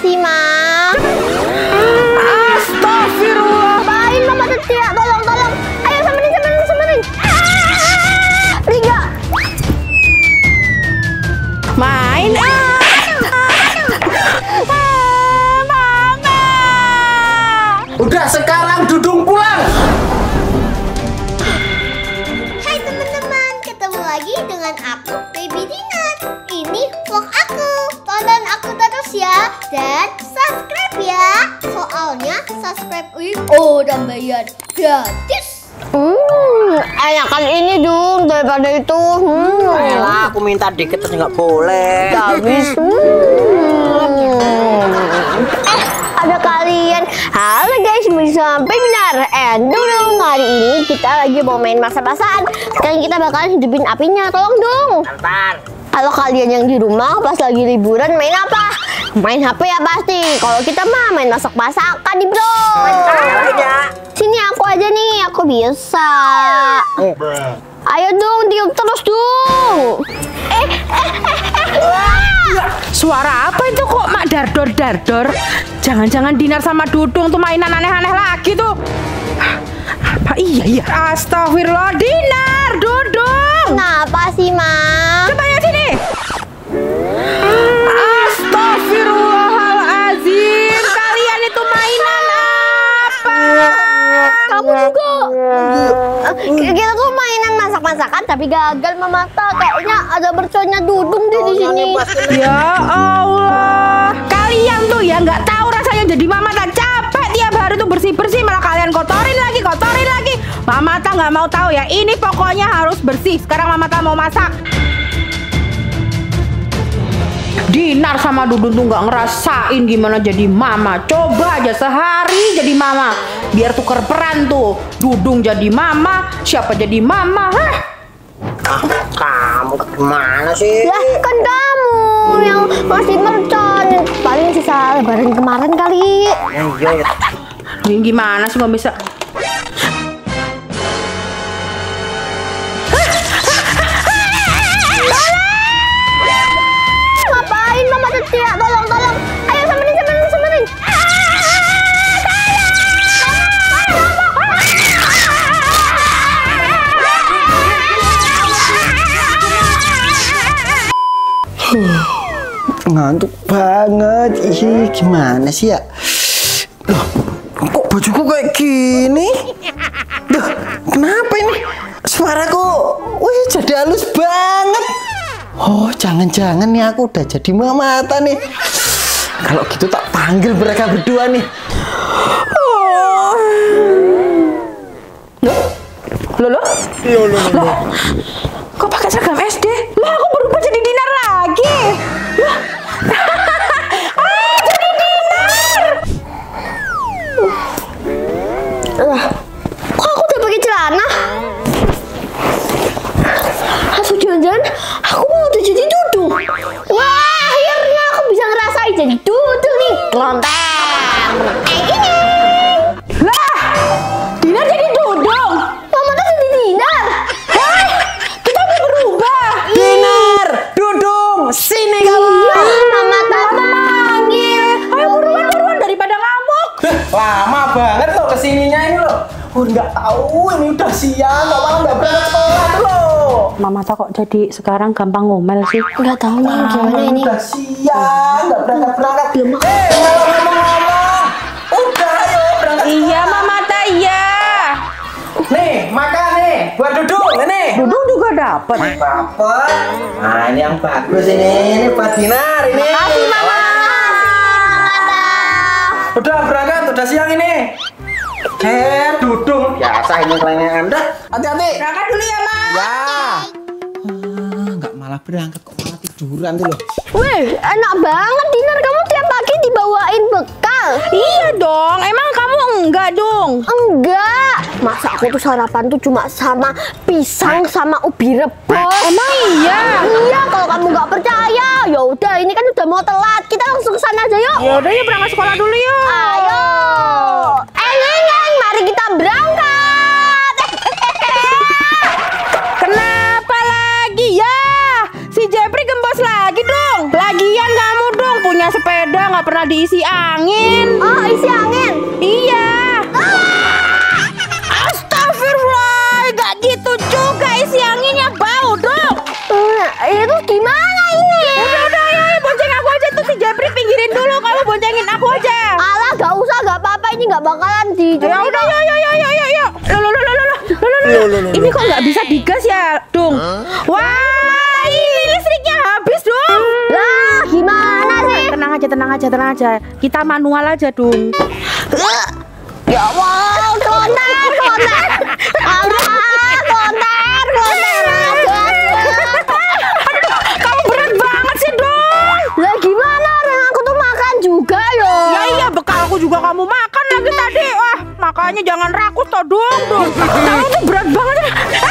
sih, Ma? Astagfirullah. Apain Mama Tia? Tolong. Ayo samperin. Liga. Main. Mama. Udah sekarang Dudung pulang. Hai teman-teman, ketemu lagi dengan aku, Baby Dinar. Ini vlog aku. Tonton aku terus ya dan subscribe ya. Soalnya subscribe udah bayar gratis. Enakan ini dong daripada itu. Elah, aku minta dikit terus nggak boleh. Habis. Ada kalian. Halo guys, sampai benar. Dulu hari ini kita lagi mau main masak-masakan. Sekarang kita bakalan hidupin apinya. Tolong dong. Ntar. Kalau kalian yang di rumah pas lagi liburan main apa? Main HP ya pasti. Kalau kita mah main masak-masakan nih bro. Sini aku aja nih, aku bisa. Ayo dong, tiup terus dong. Suara apa itu kok mak dardor? Jangan-jangan Dinar sama Dudung tuh mainan aneh-aneh lagi tuh. Apa iya? Astagfirullah, Dinar, Dudung. Kenapa sih, Ma? Coba ya sini. Astagfirullahaladzim. Kalian itu mainan apa? Kamu juga. Kita tuh mainan masak-masakan tapi gagal memata. Kayaknya ada berconya Dudung di sini. Ya Allah. Kalian tuh ya nggak tahu rasanya jadi mama tak capek tiap hari tuh bersih-bersih malah kalian kotorin lagi. Mama tak nggak mau tahu ya. Ini pokoknya harus bersih. Sekarang Mama tak mau masak. Dinar sama Dudung tuh nggak ngerasain gimana jadi mama. Coba aja sehari jadi mama, biar tuker peran tuh. Dudung jadi mama, siapa jadi mama? Hah? Kamu gimana sih? Lah kan kamu yang masih mercon. Paling sisa lebaran kemarin kali. Iya. Ini gimana sih nggak bisa? Ngapain Mama Tia? Tolong. Ayo samperin. Ngantuk banget. Ih, gimana sih ya? Loh, kok bajuku kayak gini? Loh, kenapa ini? Suaraku, wih, jadi halus banget. Oh, jangan-jangan nih aku udah jadi mama Ata nih. Kalau gitu tak panggil mereka berdua nih. Loh? Kok pakai seragam SD? Lah aku berubah jadi Dinar lagi. Lah. Jadi Dinar. Kok aku udah pakai celana? Atau jangan-jangan aku mau udah jadi Dudung. Wah, akhirnya aku bisa ngerasain jadi Dudung nih. Kelontang. Lah. Dinar jadi Dudung. Mama tuh jadi Dinar. Hei, kita udah berubah. Dinar, Dudung, sini kamu. Mama tak panggil. Ayo buruan daripada ngamuk. Lama banget loh kesininya ini loh. Nggak tahu ini udah siang, malah nggak berangkat sekolah tuh loh. Mama tak kok jadi sekarang gampang ngomel sih. Nggak tahu nih gimana ini. Udah siang, nggak berangkat. Malah ngomong-ngomong. Udah, ayo berangkat. Iya Mama tak iya. Nih, makan nih, buat Dudung ini. Dudung juga dapat. Dapat. Nah, ini yang bagus ini buat Dinar ini. Makasih Mama. Udah berangkat, udah siang ini. Dudung. Biasa ini kelengahan. Dah, hati-hati. Berangkat dulu ya Ma. Ya. Nggak malah berangkat kok malah tiduran tuh loh. Wih, enak banget Dinar, kamu tiap pagi dibawain bekal. Iya dong, emang kamu enggak dong? Enggak, masa aku tuh sarapan tuh cuma sama pisang sama ubi rebus. Emang iya? Iya, kalau kamu nggak percaya, ya udah ini kan udah mau telat, kita langsung ke sana aja yuk. Ya udah ya berangkat sekolah dulu yuk. Ayo, neng, mari kita berangkat. Kenapa lagi ya? Si Jepri gembos lagi dong. Lagian kamu dong punya sepeda nggak pernah diisi angin. Oh, isi angin. Iya. Astagfirullah, nggak gitu juga isi anginnya, bau dong. Itu gimana ini? Udah, ya, bonceng aku aja tuh si Jepri, pinggirin dulu, kamu boncengin aku aja. Alah, gak usah, gak apa-apa, ini gak bakalan Ya udah, yuk. Loh. Ini kok nggak bisa digas ya, Dung? Wah, ini listriknya habis, Dung. Lah, gimana sih? Tenang aja. Kita manual aja, Dung. Ya Allah, konter. Kamu berat banget sih, Dung. Lah gimana? Orang aku tuh makan juga yo. Ya iya, bekalku juga kamu makan lagi tadi. Wah, makanya jangan rakus toh, Dung. Kamu tuh berat banget ya.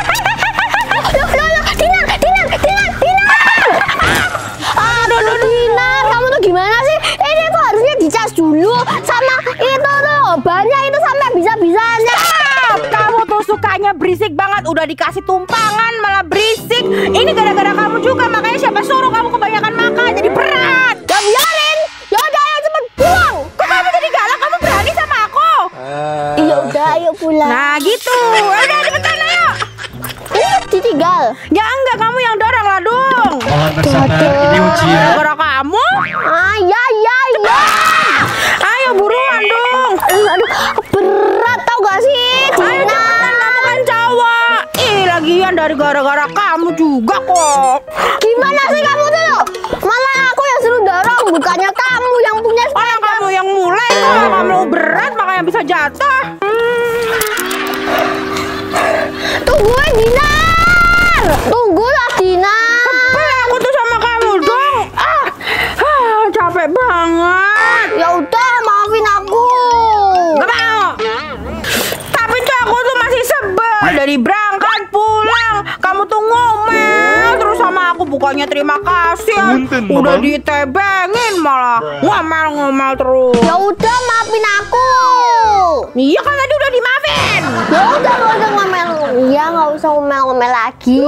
Aduh, Dinar, kamu tuh gimana sih? Ini tuh harusnya dicas dulu sama itu tuh. Banyak itu sampai bisa-bisanya. Kamu tuh sukanya berisik banget. Udah dikasih tumpangan malah berisik. Ini gara-gara kamu juga. Makanya siapa suruh kamu kebanyakan makan jadi berat. Ya biarin. Ya udah, ayo cepet pulang. Kok kamu jadi galak? Kamu berani sama aku? Iya udah, ayo pulang. Nah gitu. Udah cepetan ayo. Ini ditinggal. Ya enggak, kamu yang dorong lah, Dung. Mohon bersabar, ini ujian. Gara-gara kamu. Ya. Ayo buruan, Dung. Aduh, berat tau gak sih? Ayo cepetan, kamu kan cowok. Lagian dari gara-gara kamu juga kok. Gimana sih kamu tuh? Malah aku yang suruh dorong, bukannya kamu yang punya sepeda. Orang kamu yang mulai kok. Kamu berat makanya bisa jatuh. Tungguin, Dinar. Tunggulah, Dinar. Aku tuh sama kamu, Dung. Capek banget. Ya udah, maafin aku. Gak mau. Tapi tuh aku tuh masih sebel. Dari berangkat pulang kamu tuh ngomel terus sama aku, bukannya terima kasih. Punten, Udah Mamang. ditebengin malah ngomel terus. Ya udah, maafin aku. Iya kan tadi udah dimaafin. Ya udah, nggak usah ngomel. Iya, nggak usah ngomel lagi.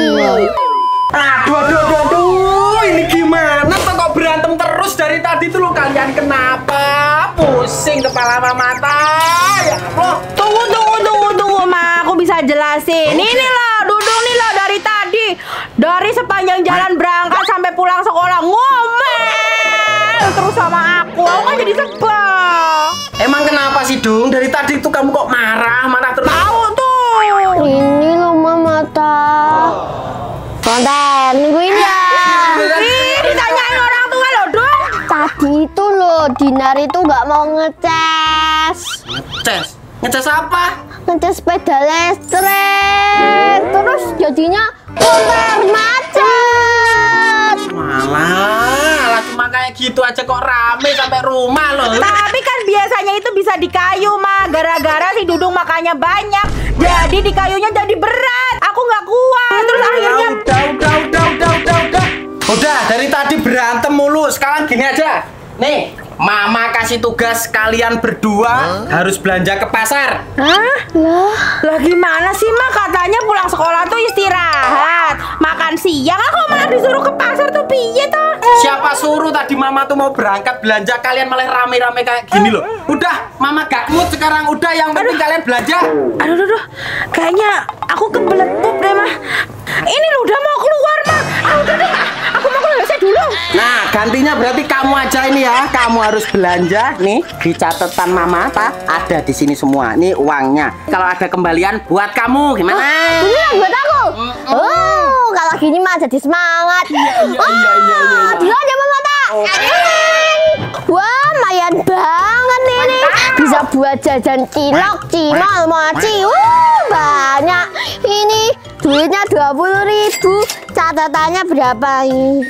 Aduh, ini gimana tuh kok berantem terus dari tadi tuh lo kalian kenapa? Pusing kepala mata. Ya Allah. Tunggu, Ma. Aku bisa jelasin. Ini loh, Dudung nih loh dari tadi. Dari sepanjang jalan berangkat sampai pulang sekolah ngomel terus sama aku. Aku kan jadi sebel. Emang kenapa sih, Dung? Dari tadi tuh kamu kok marah terus? Tahu tuh. Ini loh, Mata. Konten, nungguin ya. Ih, ditanyain orang tua loh, Dung. Tadi itu loh, Dinar itu nggak mau ngecas. Ngecas apa? Ngecas sepeda listrik. Terus jadinya konter macet. Malah cuma kayak gitu aja kok rame sampai rumah loh. Tapi kan biasanya itu bisa di kayu, Ma. Gara-gara si Dudung makannya banyak, jadi di kayunya jadi berat. Aku nggak kuat. Terus akhirnya Udah, dari tadi berantem mulu. Sekarang gini aja. Nih, Mama kasih tugas kalian berdua harus belanja ke pasar. Hah? Lah gimana sih, Ma? Katanya pulang sekolah tuh istirahat, makan siang. Aku malah disuruh ke pasar tuh, piye toh? Siapa suruh tadi Mama tuh mau berangkat belanja, kalian malah rame-rame kayak gini loh. Udah, Mama gak mood sekarang. Udah, yang penting kalian belanja. Aduh. Kayaknya aku kebelet pup deh, Ma. Ini lo udah mau keluar, Ma. Udah deh, aku mau keluar dulu. Nah, gantinya berarti kamu aja ini ya. Kamu harus belanja nih di catatan Mama ada di sini semua. Nih uangnya. Kalau ada kembalian buat kamu, gimana? Beneran buat aku. Oh, kalau gini mah jadi semangat. Iya. Dulu aja, Mata. Wah, lumayan banget ini. Bisa buat jajan cilok, cimol, mochi. Banyak. Ini duitnya 20.000. Catatannya berapa ini?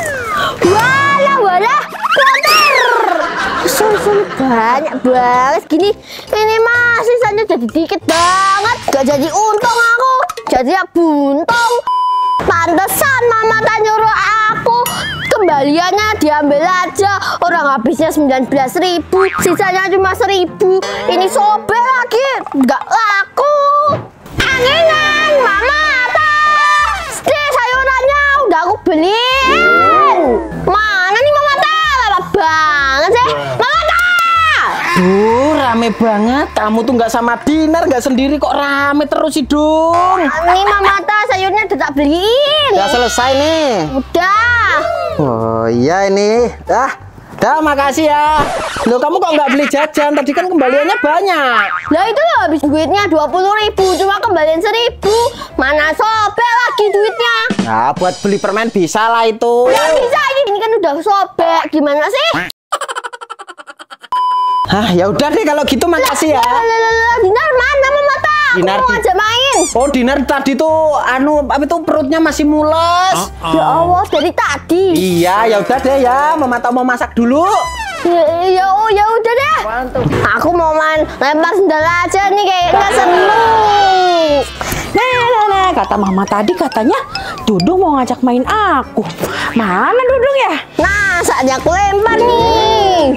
Walah, kotor. Sulit banyak banget gini. Ini mah sisanya jadi dikit banget. Gak jadi untung aku. Jadi ya buntung. Pantesan Mama tak nyuruh aku kembaliannya diambil aja. Orang habisnya 19.000, sisanya cuma 1.000. Ini sobek lagi, nggak laku. Anginan, Mama sayurannya udah aku beliin. Mana nih Mama? Lama banget. Aduh, rame banget. Kamu tuh nggak sama Dinar, nggak sendiri kok rame terus sih, Dung. Ini Mama Ta sayurnya udah tak beliin. Udah selesai nih. Udah. Oh iya ini. Dah makasih ya. Loh kamu kok nggak beli jajan? Tadi kan kembaliannya banyak. Lah itu loh habis duitnya 20.000, cuma kembalian 1.000. Mana sobek lagi duitnya? Nah, buat beli permen bisa lah itu. Nggak bisa ini kan udah sobek. Gimana sih? Hah, ya udah deh kalau gitu makasih ya. Dinar mana Mama Ta? Dinar Aku mau ajak main. Oh, Dinar tadi tuh apa itu perutnya masih mules. Ya Allah, dari tadi. Iya, ya udah deh ya. Mama tahu mau masak dulu. Ya udah deh. Aku mau main lempar sendal aja nih kayaknya seru. Nah, kata Mama tadi katanya Dudung mau ngajak main aku. Mana Dudung ya? Nah, saatnya aku lempar nih.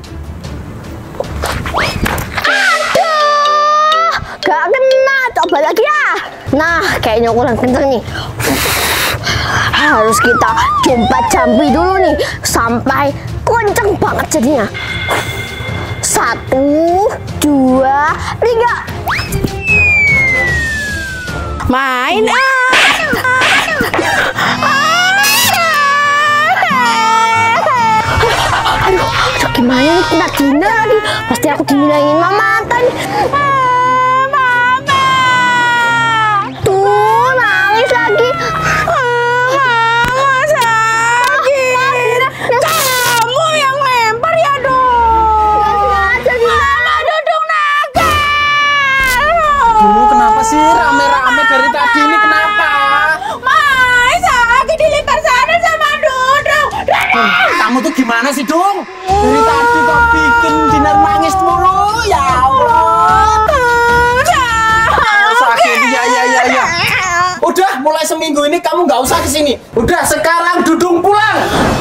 Aduh, gak kena. Coba lagi ya. Nah, kayaknya kurang kenceng nih. Harus kita jumpa-jampi dulu nih sampai kenceng banget jadinya. 1, 2, 3. Main Aduh, gimana nih kena Dina lagi? Pasti aku dibilangin Mama Ta nih. Mama. Tuh, nangis lagi. Mama sakit. Kamu yang lempar ya Dong. Mama Dudung nakal. Dulu kenapa sih rame-rame dari tadi ini kenapa? Mai sakit dilempar sana sama Dudung. Kamu tuh gimana sih, Dung? Dari tadi kok bikin Dinar nangis mulu. Ya Allah. Sakit ya. Udah, mulai seminggu ini kamu nggak usah kesini. Udah, sekarang Dudung pulang.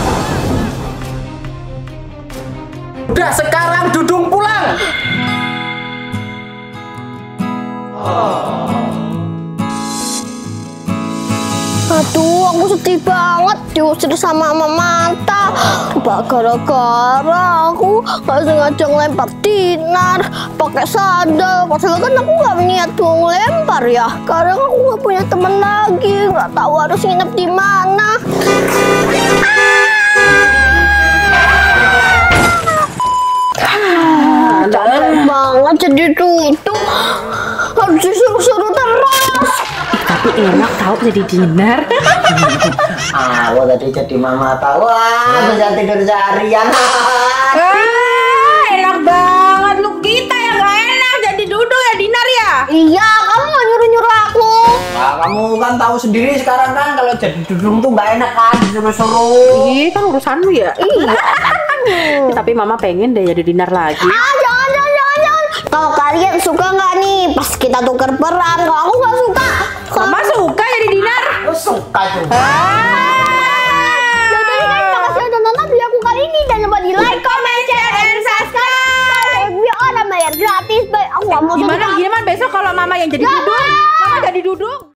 Aduh, aku sedih banget diusir sama Mama Ta. Gara-gara aku gak sengaja ngelempar Dinar pakai sandal. Padahal kan aku gak niat mau ngelempar ya. Karena aku gak punya teman lagi, gak tahu harus nginep di mana. Capek banget jadi itu harus disuruh-suruh terus. Tapi enak tahu jadi Dinar. Aku tadi jadi Mama tahu. Bisa tidur seharian. Enak banget lu, kita yang gak enak jadi Dudung ya Dinar ya. Iya, kamu gak nyuruh-nyuruh aku. Nah, kamu kan tahu sendiri sekarang kan kalau jadi Dudung tuh nggak enak kan disuruh-suruh. Iya kan urusan lu ya. Iya. Tapi Mama pengen deh jadi Dinar lagi. Jangan. Kalau kalian suka nggak nih pas kita tuker peran? Kalau aku nggak suka. Mama suka jadi Dinar. Aku suka tuh. Jadi kan makasih udah nonton video aku kali ini. Jangan lupa di like, comment, share, and subscribe. Biar orang bayar gratis. Aku nggak mau. Gimana besok kalau Mama yang jadi Dudung? Mama jadi Dudung.